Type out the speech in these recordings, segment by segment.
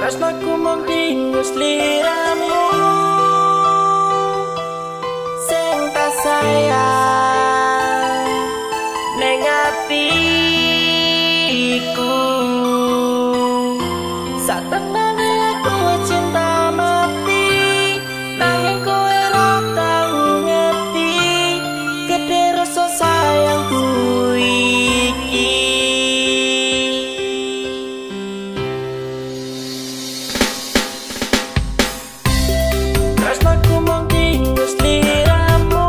Tresnaku mung dingus liramu sing tak sayang ning atiku. Satenane aku cinta mati nanging kowe ora tau ngerti gedhe rasa sayangku iki. Tresnaku mung dingus liramu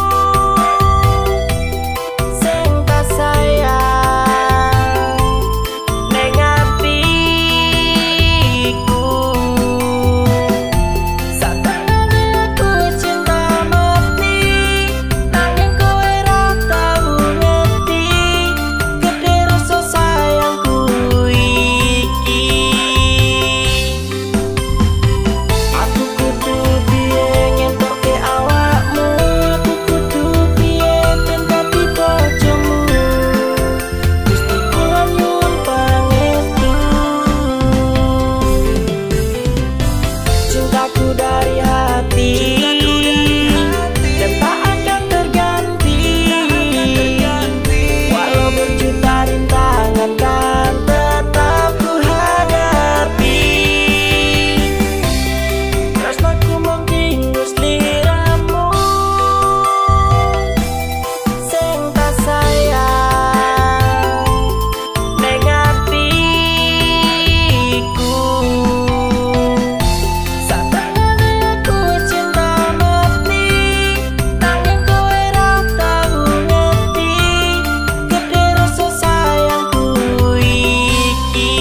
sing tak sayang ning atiku. Satenane aku cinta mati nanging kowe ora tau ngerti gedhe rasa sayangku iki. Aku kudu piye ngentokke awakmu, aku kudu piye ben dadi bojomu. Gusti kula nyuwun pangestu, cintaku dari hati dan tak akan terganti. Walau berjuta rintangan kan tetap ku hadapi. Tresnaku mung dingus liramu sing tak sayang ning atiku. Satenane aku cinta mati nanging kowe ora tau ngerti gedhe rasa sayangku iki.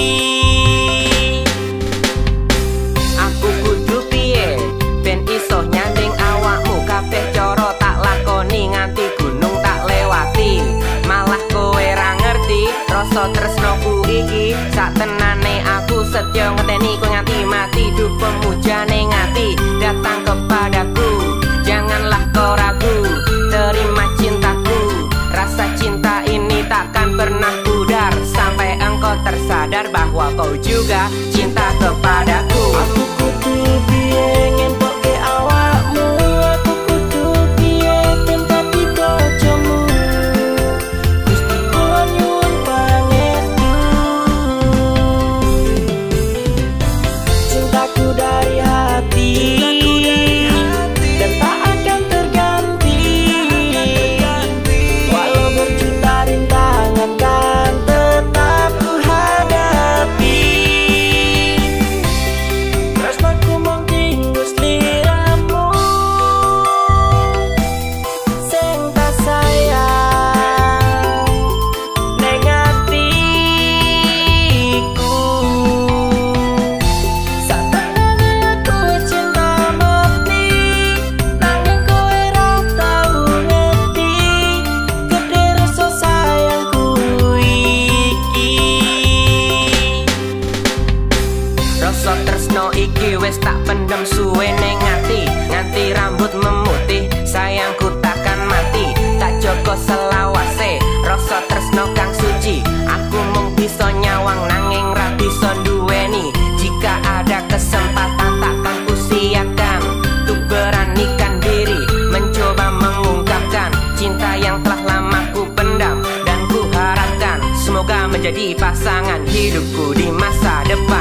Aku kudu piye ben iso nyanding awakmu, kabeh cara tak lakoni nganti gunung tak lewati. Malah kowe ra ngerti rasa tresnoku iki. Satenane aku setya ngeteni kowe nganti mati. Duh pemujane ngati datang kepadaku, janganlah kau ragu, terima cintaku. Rasa cinta ini takkan pernah pudar sampai engkau tersadar bahwa kau juga cinta kepadaku. Aku kudu piye ngentokke awakmu, aku kudu piye ben dadi bojomu. Gusti kula nyuwun pangestu, cintaku dari hati dan tak akan terganti. Walau berjuta rintangan kan tetap ku hadapi. Tresnaku mung dingus liramu sing tak sayang ning atiku. Satenane aku cinta mati nanging kowe ora tau ngerti gedhe rasa sayangku iki. Rasa tresno iki wis tak pendem suwe ning ati, nganti rambut memutih sayangku takkan mati. Tak jaga selawase rasa tresno kang suci, aku mung bisa nyawang nanging ra bisa duweni. Jika ada kesempatan takkan kusiakan untuk beranikan diri mencoba mengungkapkan cinta yang telah lama ku pendam. Dan ku harapkan semoga menjadi pasangan hidupku di masa depan.